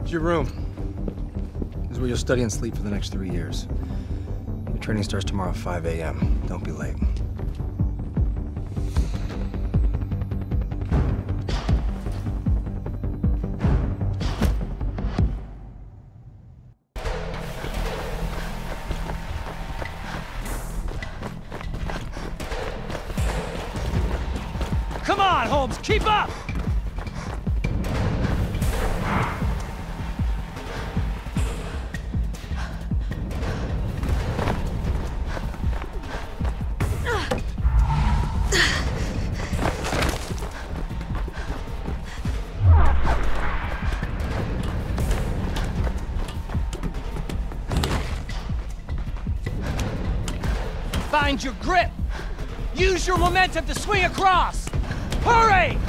It's your room. This is where you'll study and sleep for the next 3 years. Your training starts tomorrow at 5 a.m. Don't be late. Come on, Holmes, keep up! Find your grip! Use your momentum to swing across! Hurry!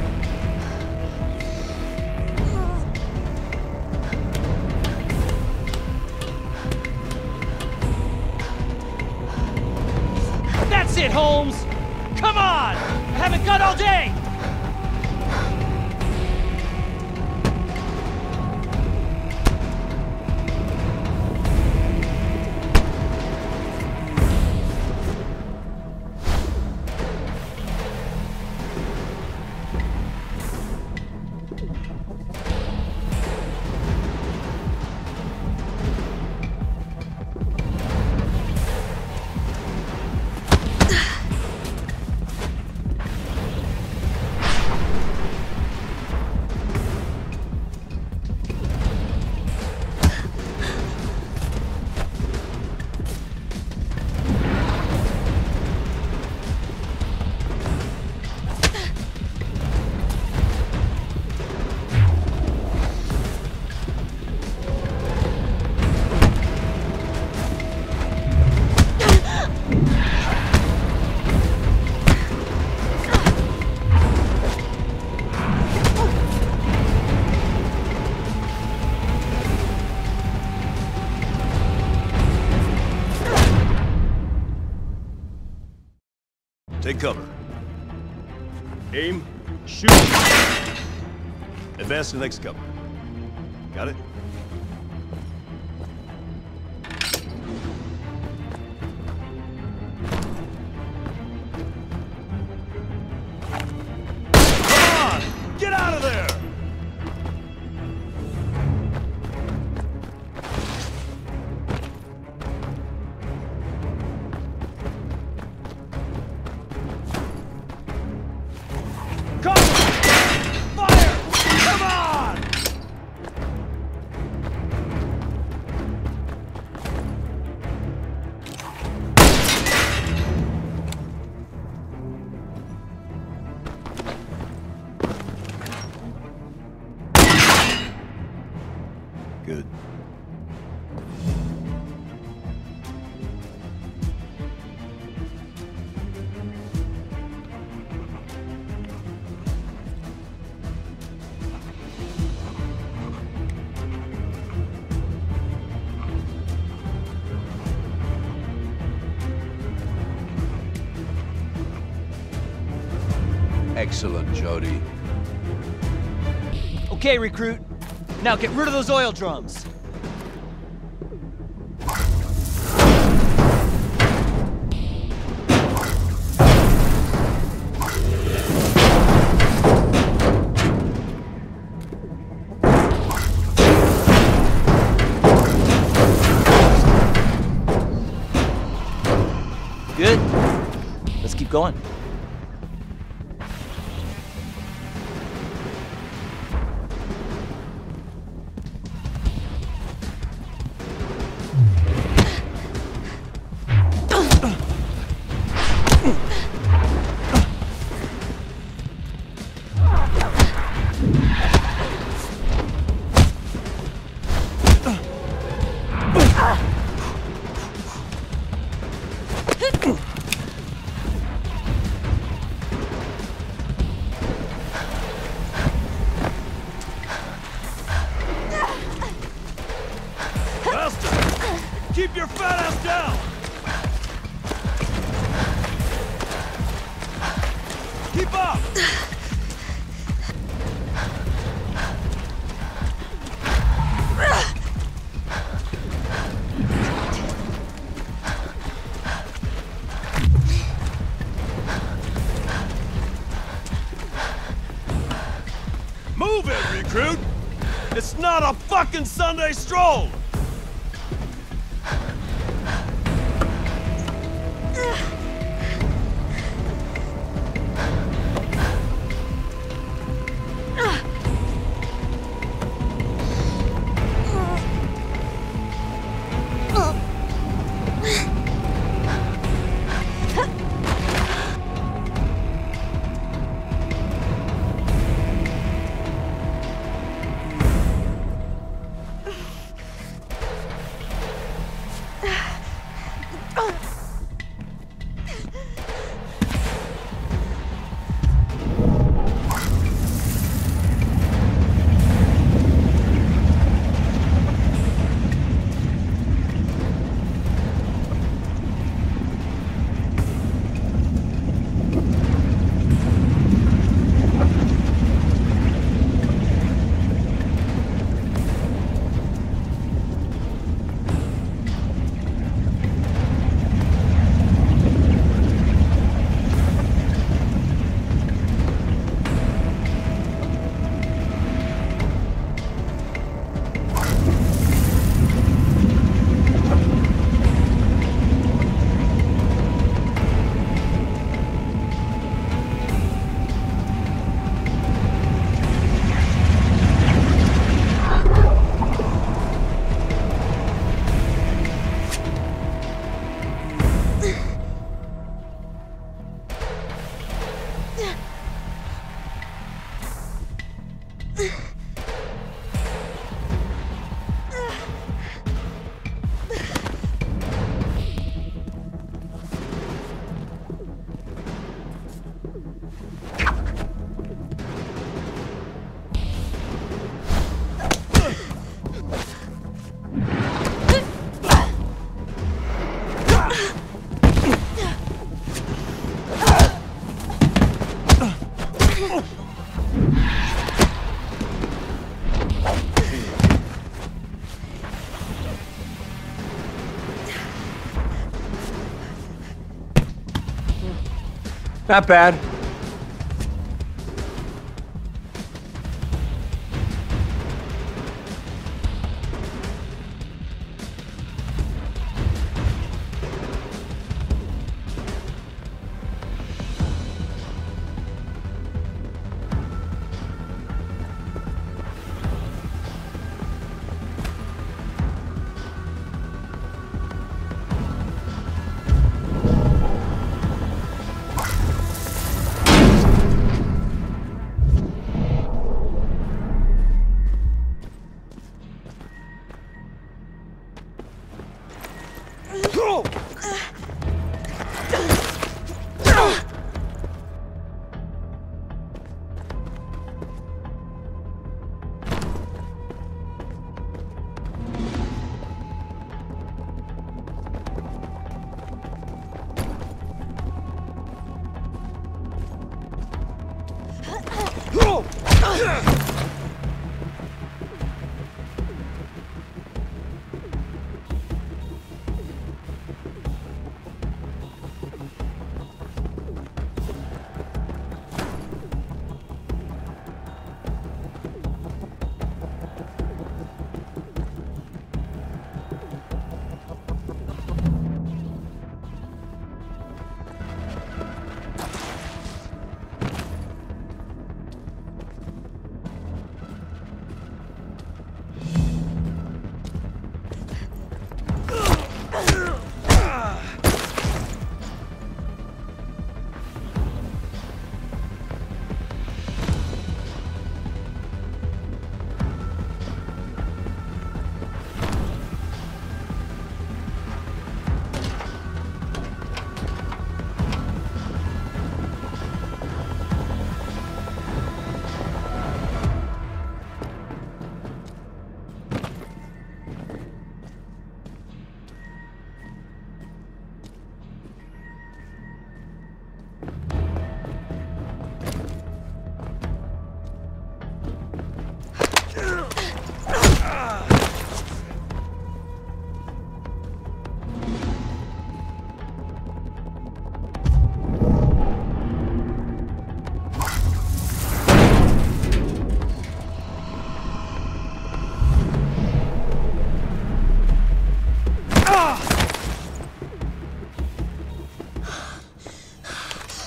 That's it, Holmes! Come on! I haven't got all day! Take cover. Aim, shoot. Advance to the next cover. Got it? Come on! Get out of there! Good. Excellent, Jodie. Okay, recruit. Now get rid of those oil drums. Good. Let's keep going. Keep your fat ass down! Keep up! Move it, recruit! It's not a fucking Sunday stroll! Not bad.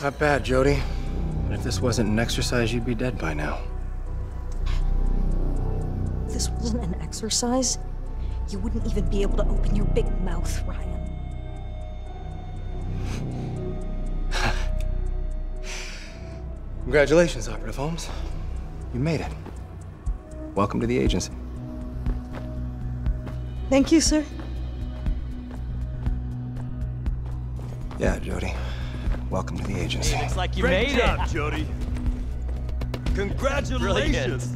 Not bad, Jodie. But if this wasn't an exercise, you'd be dead by now. If this wasn't an exercise, you wouldn't even be able to open your big mouth, Ryan. Congratulations, Operative Holmes. You made it. Welcome to the agency. Thank you, sir. Yeah, Jodie. Welcome to the agency. Looks like you Great made job, it. Jodie. Congratulations. Brilliant.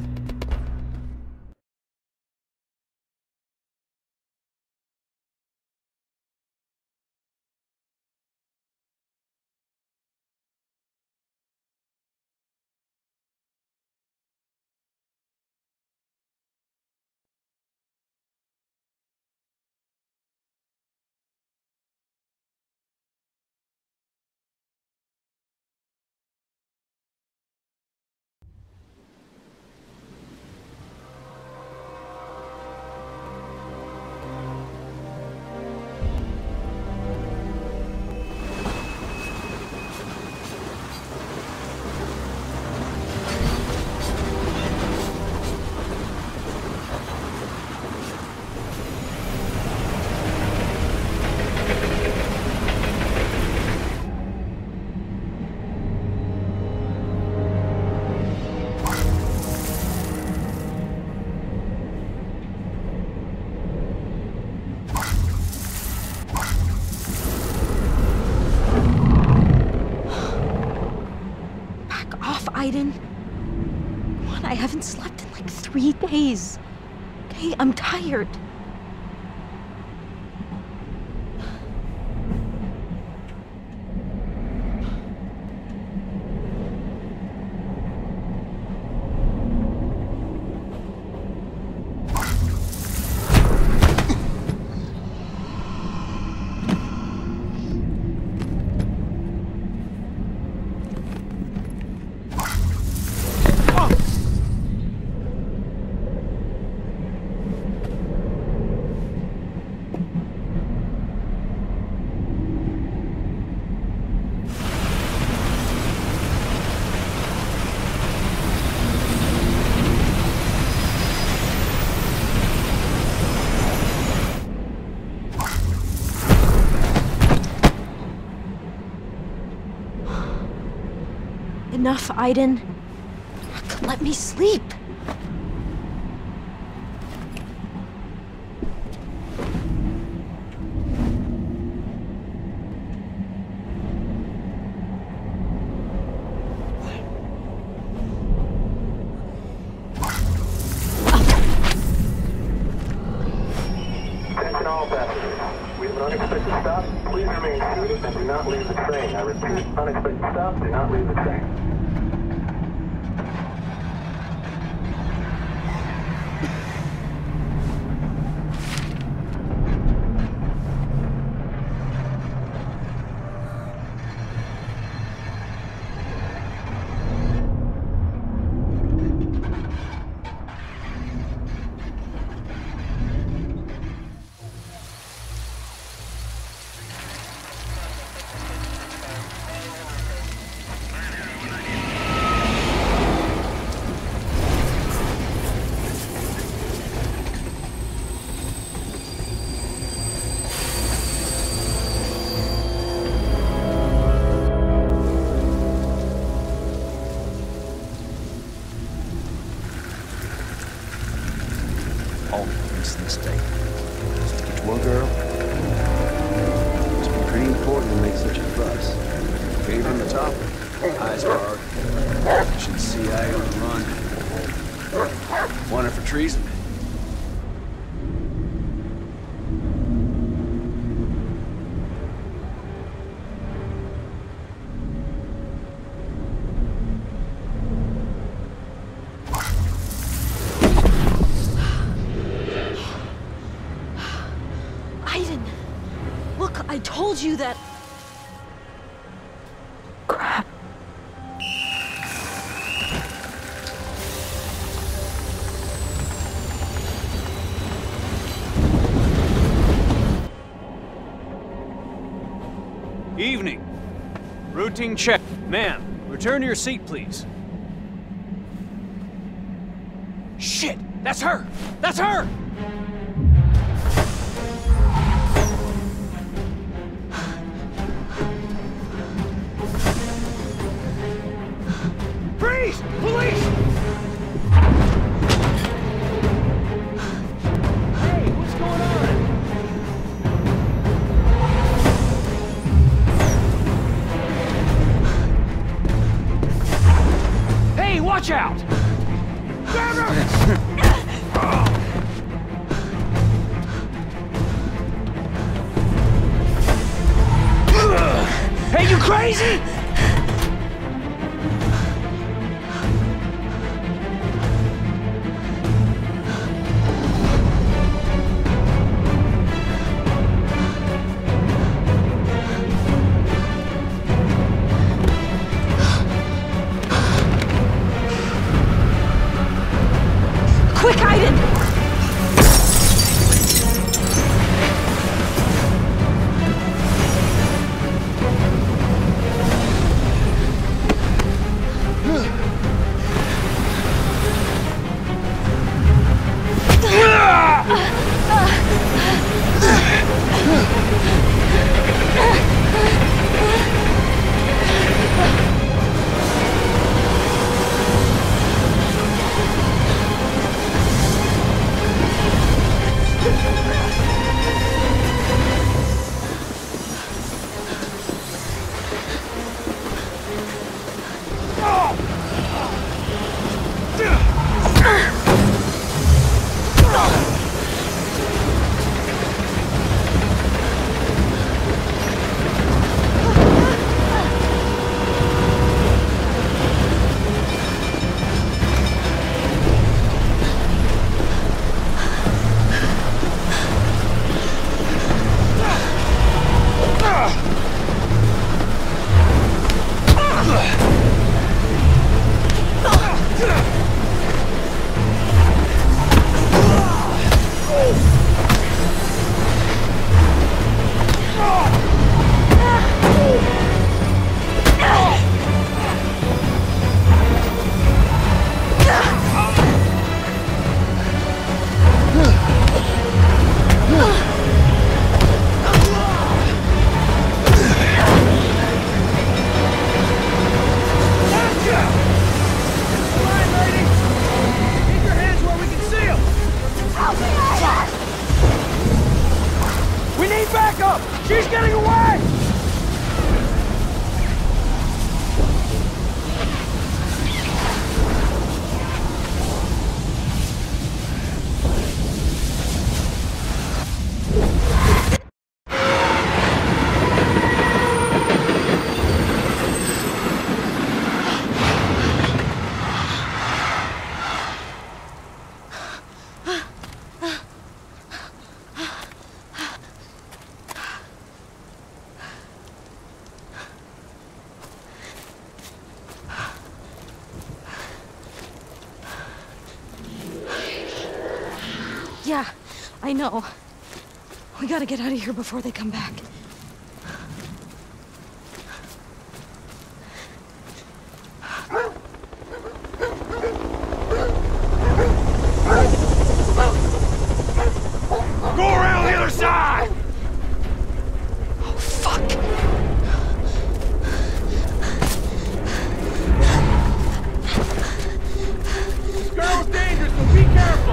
Aiden. Come on, I haven't slept in like 3 days. Okay, I'm tired. Enough, Aiden. Let me sleep. Attention all passengers. We have an unexpected stop. Please remain seated and do not leave the train. I repeat, unexpected stop. Do not leave the train. All this day. Just to get one girl. Must be pretty important to make such a fuss. Came from the top. Eyes hard. Should CIA on the run. Wanted for treason. Aiden, look, I told you that... Crap. Evening. Routine check. Ma'am, return to your seat, please. Shit! That's her! That's her! Freeze! Police! Hey, what's going on? Hey, watch out! Grab her! Hey, you crazy? Quick, Aiden! She's getting away! Yeah, I know. We gotta get out of here before they come back. Go around the other side! Oh, fuck! This girl's dangerous, so be careful!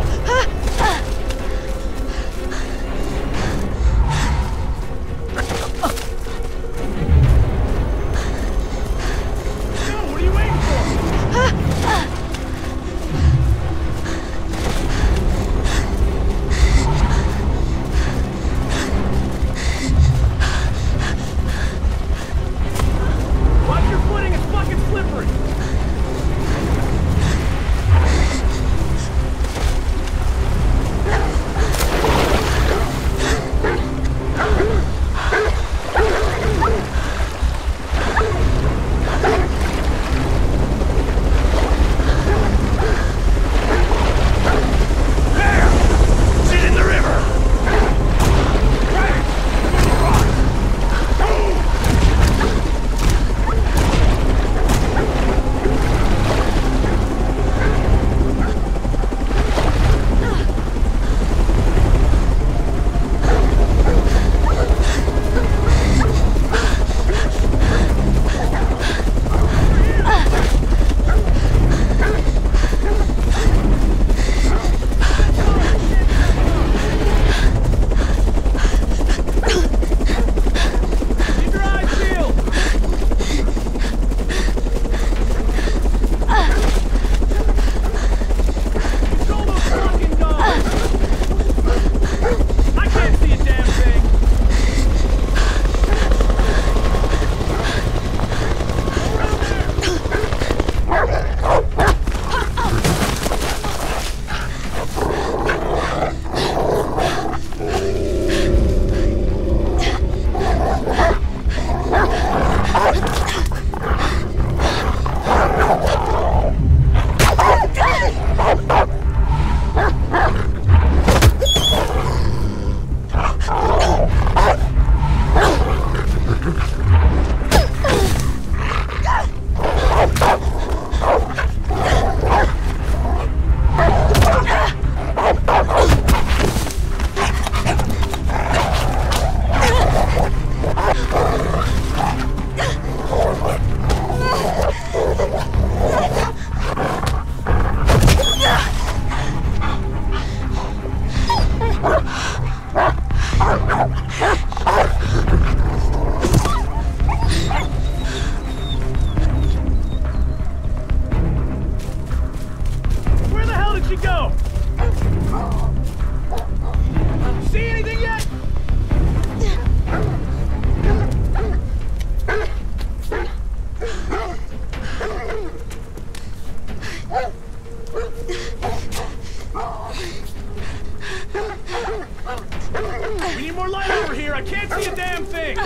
I can't see a damn thing!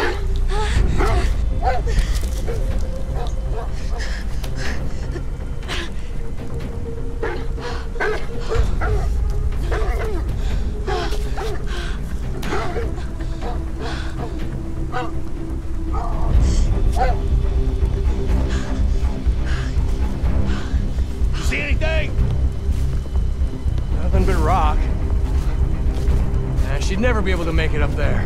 You see anything? Nothing but rock. She'd never be able to make it up there.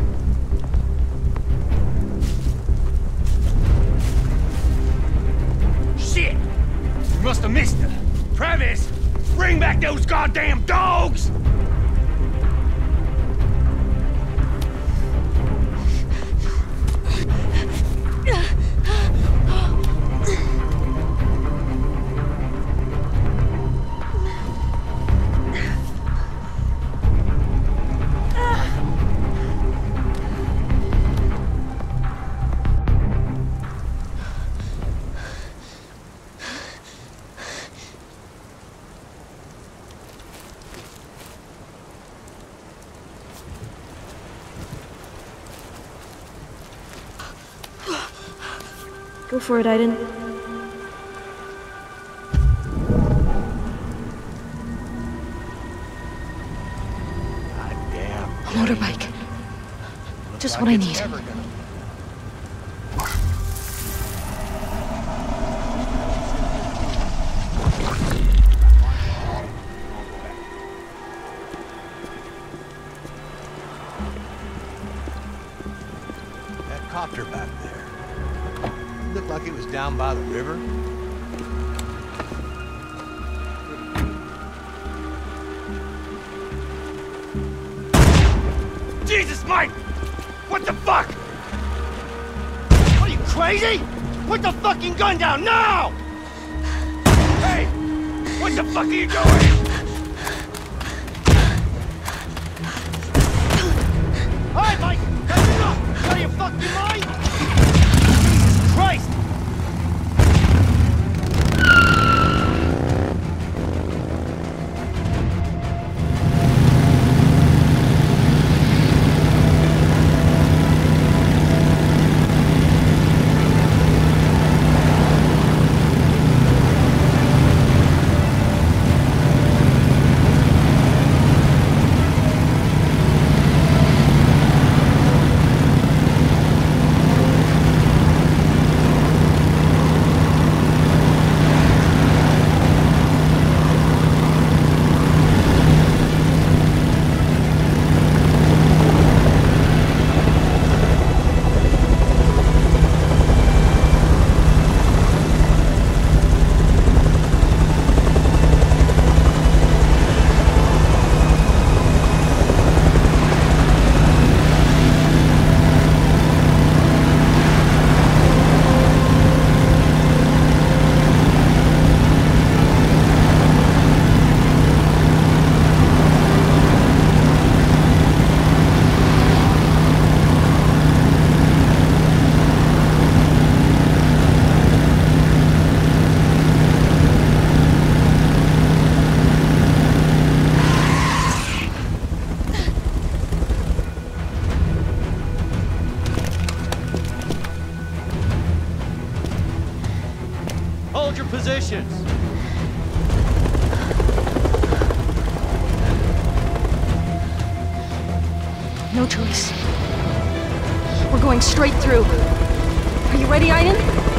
Shit! We must have missed her. Travis, bring back those goddamn dogs! Go for it, Aiden. Goddamn. A motorbike. Just what I need. That copter back there. Looked like it was down by the river. Jesus, Mike! What the fuck? Are you crazy? Put the fucking gun down now! Hey! What the fuck are you doing? Alright, Mike! That's enough! Out of your fucking mind? Jesus Christ! Hold your positions. No choice. We're going straight through. Are you ready, Aiden?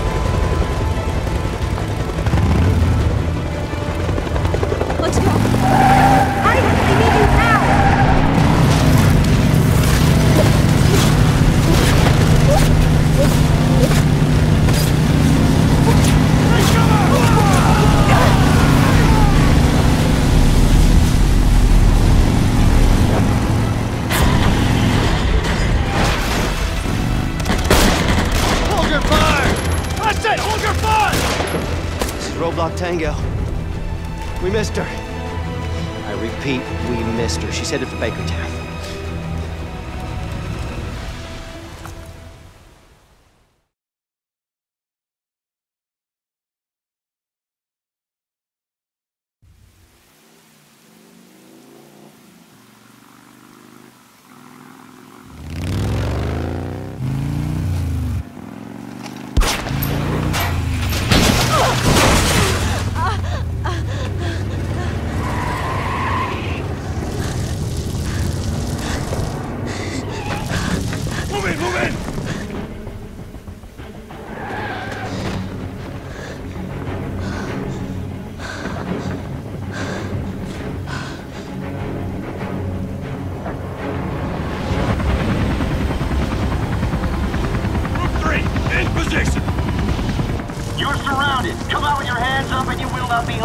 Let's go. Aiden, I need you now! Roadblock Tango. We missed her. I repeat, we missed her. She's headed for Bakertown.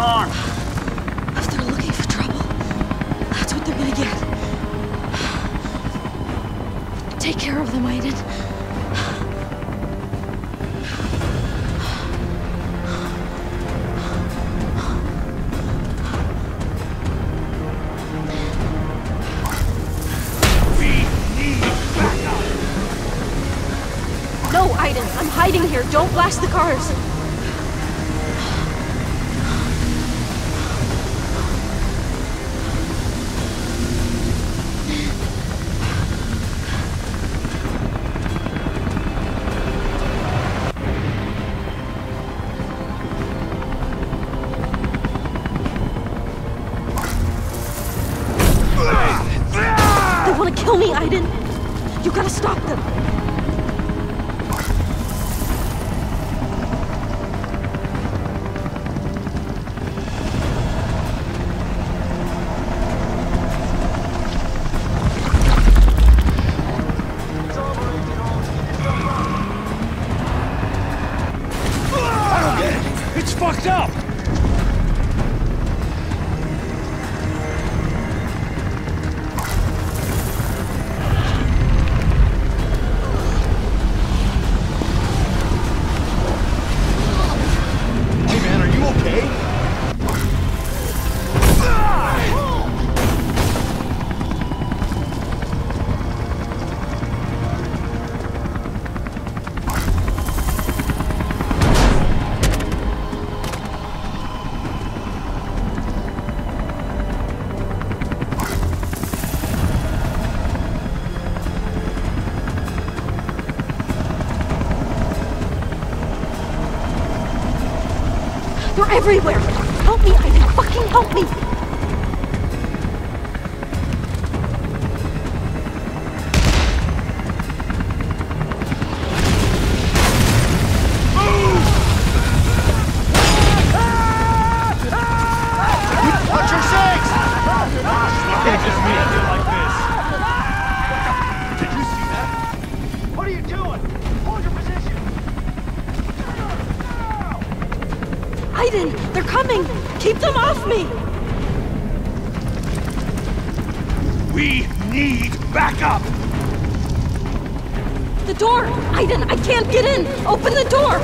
car! If they're looking for trouble, that's what they're gonna get. Take care of them, Aiden. No, Aiden, I'm hiding here. Don't blast the cars. They want to kill me, Aiden. You gotta stop them. It's fucked up! Hey man, are you okay? They're everywhere! Help me, Aiden! Fucking help me! Watch your six! You can't just meet it like this. Did you see that? What are you doing? Hold your position! Aiden, they're coming! Keep them off me! We need backup! The door! Aiden, I can't get in! Open the door!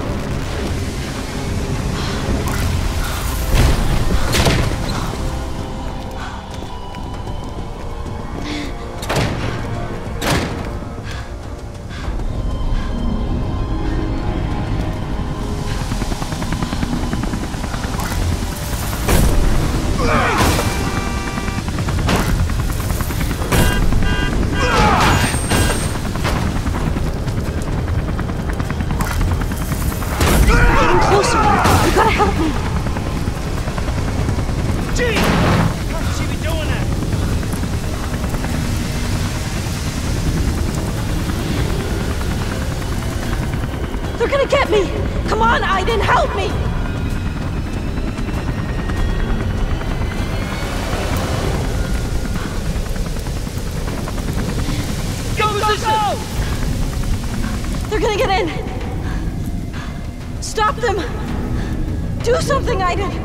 They're gonna get me! Come on, Aiden, help me! Go, go! They're gonna get in! Stop them! Do something, Aiden!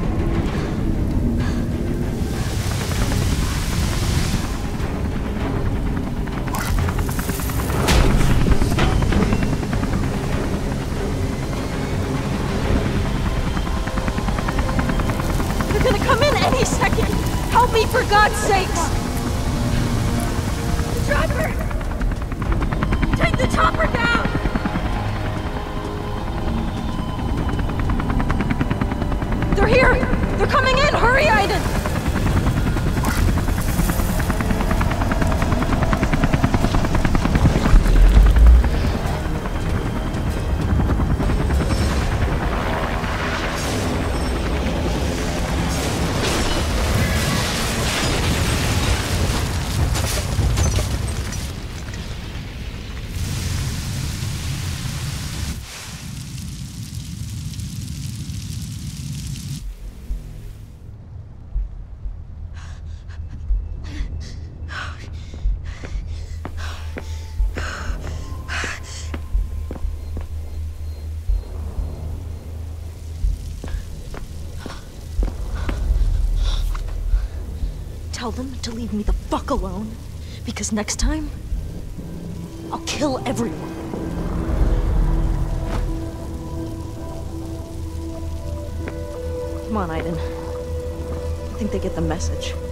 Help me, for God's sakes! The chopper! Take the chopper down! They're here! They're coming in! Hurry, Aiden! tell them to leave me the fuck alone? Because next time, I'll kill everyone. Come on, Aiden. I think they get the message.